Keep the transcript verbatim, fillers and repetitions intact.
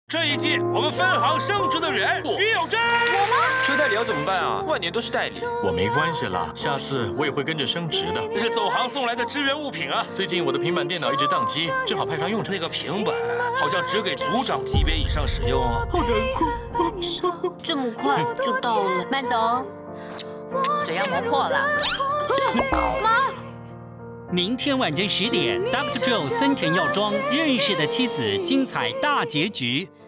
这一季我们分行升职的人徐有贞，我吗？缺代理要怎么办啊？万年都是代理。 我没关系啦，下次我也会跟着升职的。 这是总行送来的支援物品啊。 最近我的平板电脑一直宕机，正好派上用场。 那个平板好像只给组长级别以上使用哦。 好难过。 这么快就到了，慢走。 怎样磨破了？ 妈。 明天晚间十点 ，Doctor Joe 森田耀庄认识的妻子精彩大结局。